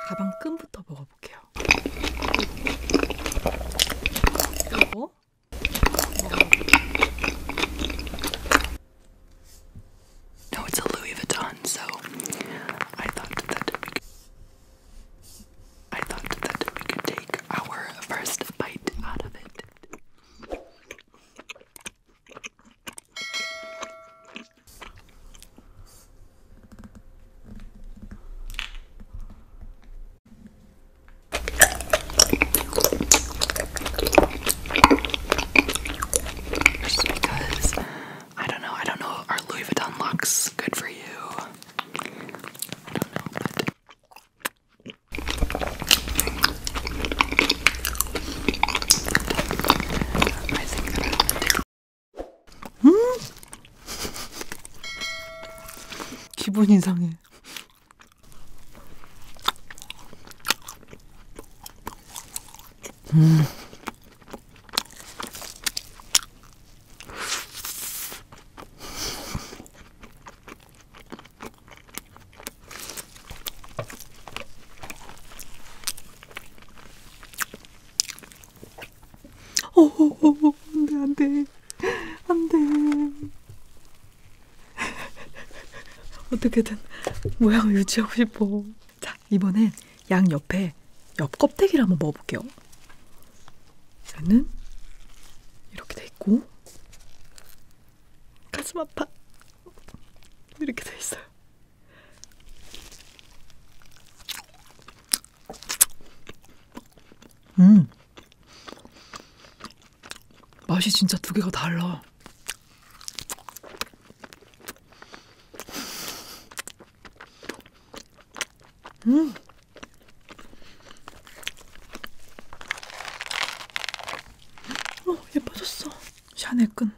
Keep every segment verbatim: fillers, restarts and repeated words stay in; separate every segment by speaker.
Speaker 1: 가방 끈부터 먹어볼게요. 이거? No, it's a Louis Vuitton, so I thought that we could, I thought that we could take our first bite out of it. Good for you. I don't know, but I think that I want to. 음? 기분 이상해. 음. 어어어 안돼 안돼 안돼. 어떻게든 모양을 유지하고 싶어. 자, 이번엔 양 옆에 옆 껍데기를 한번 먹어볼게요. 얘는 이렇게 돼 있고 가슴 아파 이렇게 돼 있어요. 음. 맛이 진짜 두 개가 달라. 음. 어, 예뻐졌어. 샤넬 끈.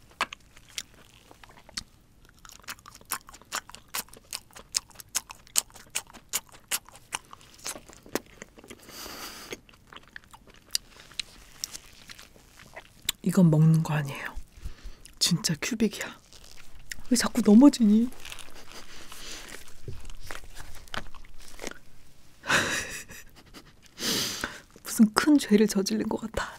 Speaker 1: 이건 먹는 거 아니에요. 진짜 큐빅이야. 왜 자꾸 넘어지니? 무슨 큰 죄를 저지른 것 같아.